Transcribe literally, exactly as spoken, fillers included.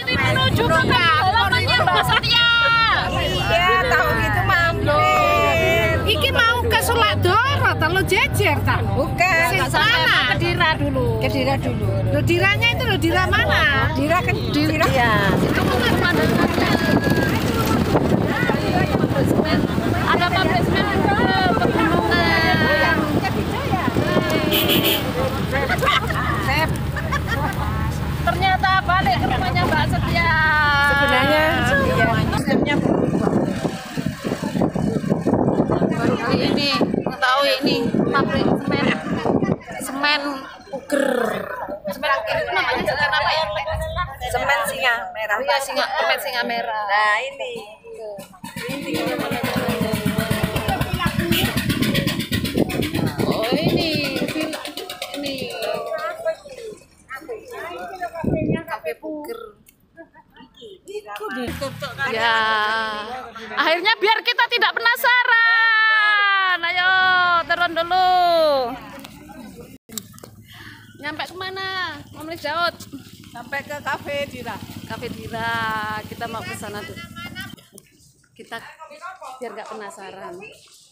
ini menuju ke halamannya Mbak Satya. Iya, tahu gitu mampir. Iki mau ke Suladoro, terlalu jejer tak? Bukan, Sing nggak sampai mana? ke Dira dulu. Ke Dira dulu. Loh, diranya itu loh, dira mana? Dira kan Dira. Iya. Itu bukan pemandangannya. Ada pabrik semen ke pegunungan. Sep. Ternyata balik ke rumahnya Mbak Setia. Sebenarnya sistemnya Baru kali ini mengetahui ini pabrik semen semen Puger. Semen Puger itu namanya jalan apa ya? semen singa merah. Oh iya, singa, semen singa merah. Nah, ini. Oh ini villa ini kafe Puger. Ya, akhirnya biar kita tidak penasaran. Ayo turun dulu. Nyampe kemana, Om Lis Daud? Sampai ke kafe Dira. Kafe Dira. Kita mau ke sana tuh. Kita biar nggak penasaran.